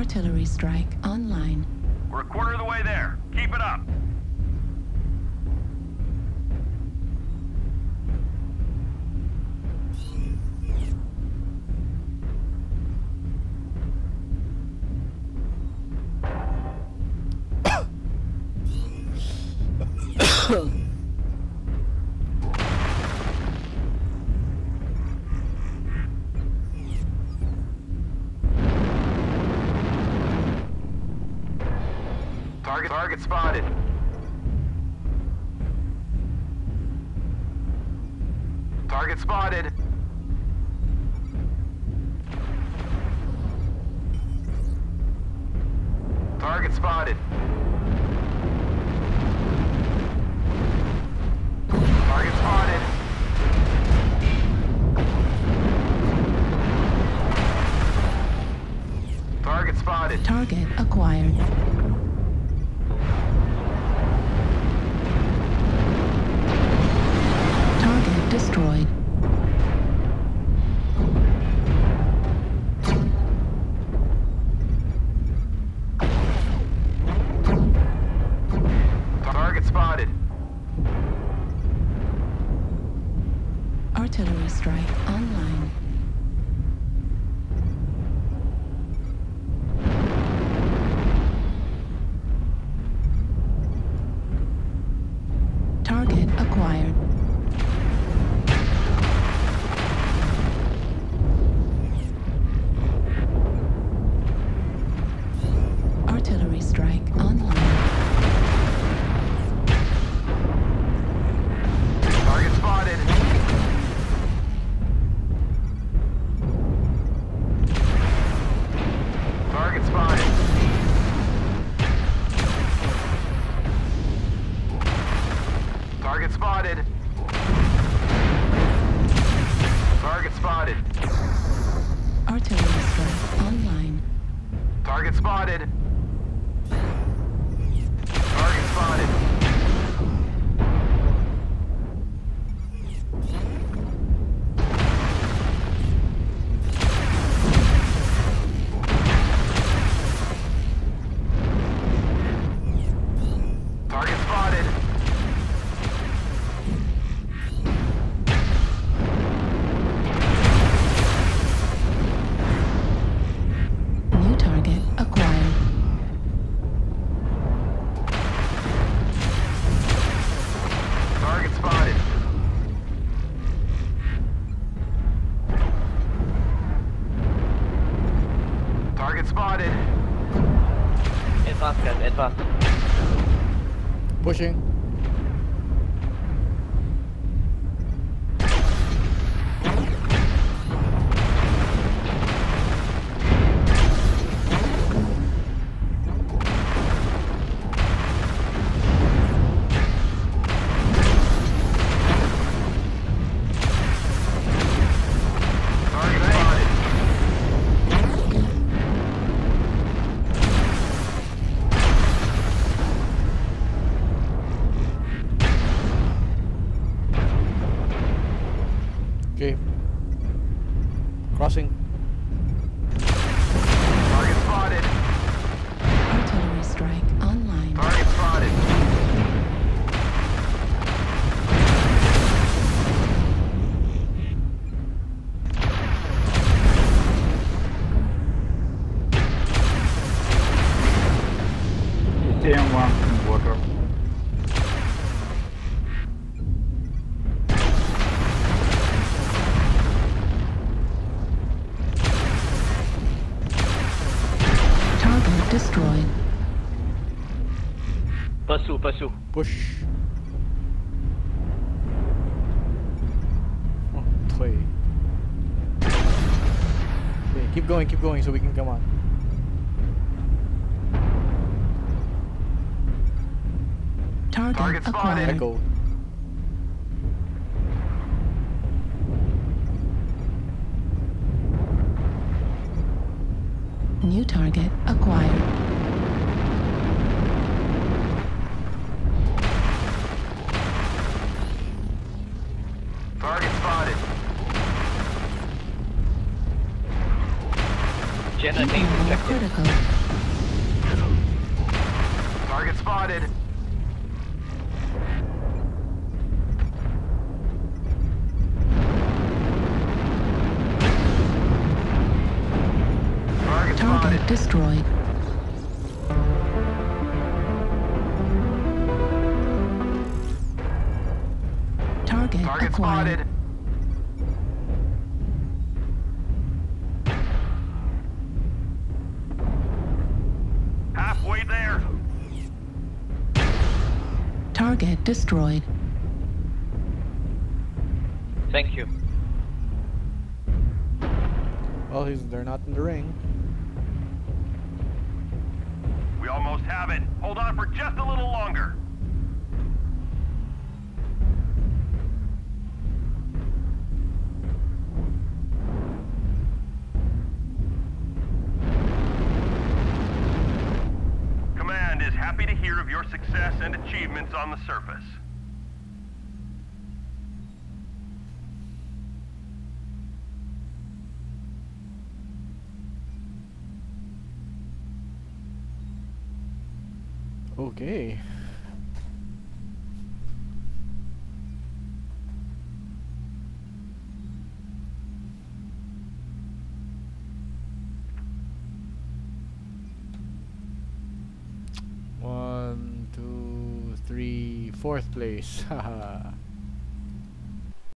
Artillery strike online. We're a quarter of the way there. Keep it up. Target spotted. Target spotted. Target spotted. Target spotted. Target spotted. Target acquired. Target destroyed. Target spotted. Artillery strike online. Target acquired. Artillery strike online. Target spotted. Target spotted. Target spotted. Target spotted. Artillery strike online. Target spotted. Target spotted. Target spotted. New target acquired. Target spotted. Target spotted. Advance, guys, advance. Pushing. Target spotted. Okay. Crossing. Target spotted. Artillery strike online. Target spotted. Stay on one in water. Target destroyed. Pursue. Push. Oh, toy. Okay, keep going so we can come on. Target Target spotted. acquired. Echo. New target acquired. Target spotted. Jen, I Heat think level detected. critical. Target spotted. Target spotted. Target destroyed. Target Target acquired. spotted. Halfway there. Target destroyed. Thank you. Well, they're not in the ring. We almost have it. Hold on for just a little longer. Command is happy to hear of your success and achievements on the surface. Okay. One, two, three, fourth place. Haha.